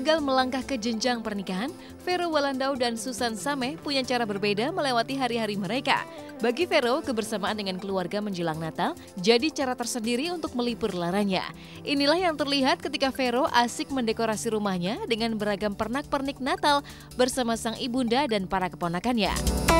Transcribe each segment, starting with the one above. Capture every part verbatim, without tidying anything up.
gagal melangkah ke jenjang pernikahan, Vero Walandau dan Susan Sameh punya cara berbeda melewati hari-hari mereka. Bagi Vero, kebersamaan dengan keluarga menjelang Natal jadi cara tersendiri untuk melipur laranya. Inilah yang terlihat ketika Vero asik mendekorasi rumahnya dengan beragam pernak-pernik Natal bersama sang ibunda dan para keponakannya.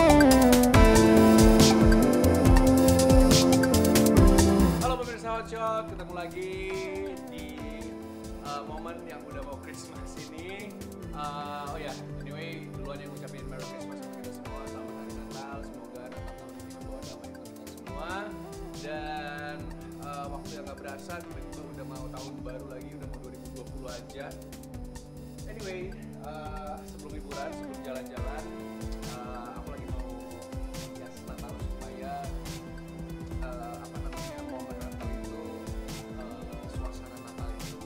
Halo pemirsa Hotshot, ketemu lagi di uh, momen yang udah mau Christmas ini. Uh, oh ya, yeah. Anyway, duluan yang ngucapin Merry Christmas untuk kita semua. Selamat Hari Natal, semoga Natal tahun ini membawa damai untuk kita semua. Dan uh, waktu yang gak berasa, tiba-tiba udah mau tahun baru lagi, udah mau dua ribu dua puluh aja. Anyway, uh, sebelum liburan, sebelum jalan-jalan, uh, aku lagi mau hias Natal supaya uh, apa namanya momen Natal itu, uh, suasana Natal itu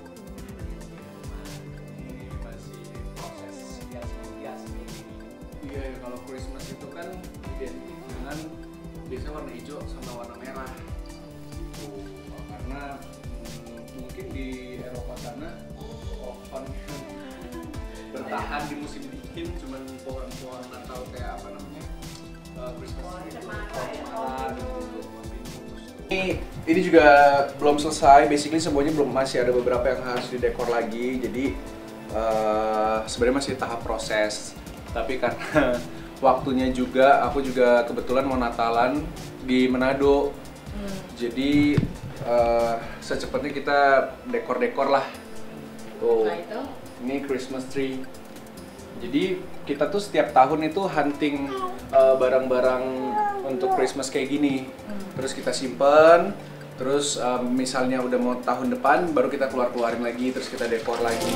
ini masih proses hias-hias nih. Iya, kalau Christmas itu kan identik dengan biasanya warna hijau sama warna merah. Tuh, karena hmm, mungkin di Eropa sana pohon bertahan di musim dingin, cuman pohon-pohon Natal kayak apa namanya uh, Christmas itu pohon cemara gitu. Ini ini juga belum selesai, basically semuanya belum, masih ada beberapa yang harus didekor lagi, jadi uh, sebenarnya masih tahap proses. Tapi karena waktunya juga, aku juga kebetulan mau Natalan di Manado, hmm. jadi uh, secepatnya kita dekor-dekor lah. Tuh. Nah, itu? Ini Christmas tree. Jadi kita tuh setiap tahun itu hunting barang-barang uh, untuk Christmas kayak gini. Terus kita simpen, terus uh, misalnya udah mau tahun depan baru kita keluar-keluarin lagi, terus kita dekor lagi.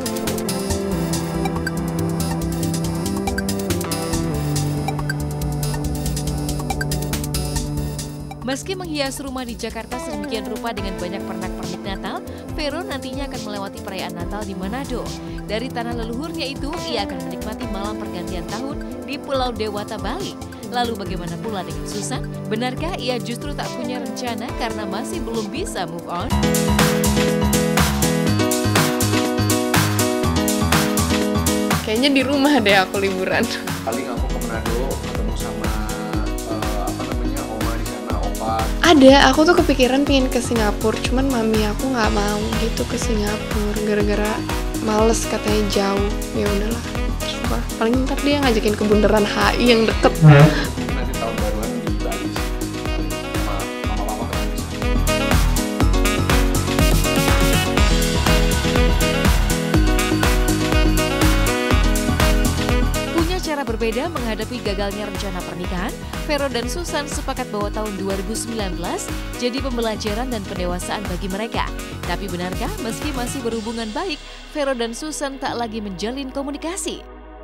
Meski menghias rumah di Jakarta sedemikian rupa dengan banyak pernak-pernik Natal, Vero nantinya akan melewati perayaan Natal di Manado. Dari tanah leluhurnya itu, ia akan menikmati malam pergantian tahun di Pulau Dewata, Bali. Lalu bagaimana pula dengan Susan? Benarkah ia justru tak punya rencana karena masih belum bisa move on? Kayaknya di rumah deh aku liburan. Paling aku ke Manado, ketemu sama ada, aku tuh kepikiran pengen ke Singapura, cuman mami aku nggak mau gitu ke Singapura gara-gara males katanya jauh. Ya udahlah, terserah. Paling ntar dia ngajakin ke bundaran H I yang deket. Nanti tahun baruan di Bali sama mama-mama kan bisa. Punya cara berbeda menghadapi gagalnya rencana pernikahan, Vero dan Susan sepakat bahwa tahun dua ribu sembilan belas jadi pembelajaran dan pendewasaan bagi mereka. Tapi benarkah meski masih berhubungan baik, Vero dan Susan tak lagi menjalin komunikasi?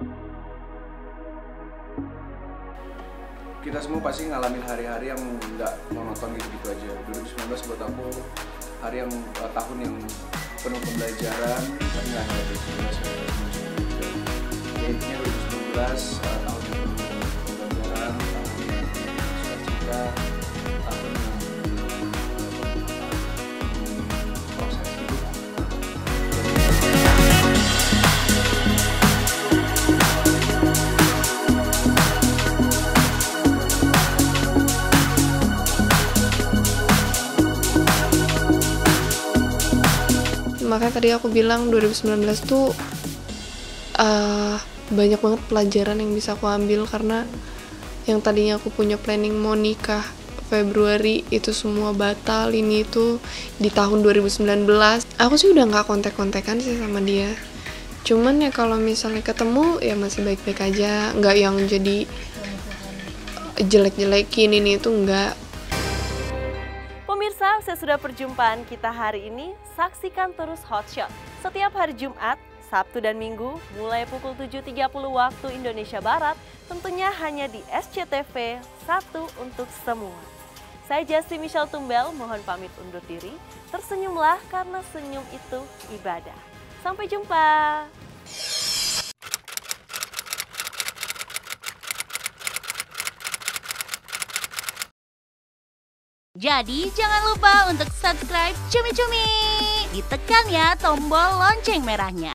Kita semua pasti ngalamin hari-hari yang nggak monoton gitu-gitu aja. dua ribu sembilan belas buat aku hari yang uh, tahun yang penuh pembelajaran, tapi nggak hanya dua ribu sembilan belas, ya, intinya dua ribu sembilan belas uh, tahun yang penuh pembelajaran, tahun yang penuh sukacita, tahun yang penuh proses hidup. Makanya tadi aku bilang dua ribu sembilan belas tuh uh, banyak banget pelajaran yang bisa aku ambil, karena yang tadinya aku punya planning mau nikah Februari itu semua batal. Ini itu di tahun dua ribu sembilan belas aku sih udah nggak kontak-kontakan sih sama dia, cuman ya kalau misalnya ketemu ya masih baik-baik aja, nggak yang jadi jelek-jelekin ini itu nggak. Pemirsa, sesudah perjumpaan kita hari ini, saksikan terus Hotshot setiap hari Jumat, Sabtu dan Minggu mulai pukul tujuh tiga puluh waktu Indonesia Barat, tentunya hanya di S C T V satu untuk semua. Saya Justy Michelle Tumbel, mohon pamit undur diri. Tersenyumlah karena senyum itu ibadah. Sampai jumpa. Jadi jangan lupa untuk subscribe Cumi Cumi. Ditekan ya tombol lonceng merahnya.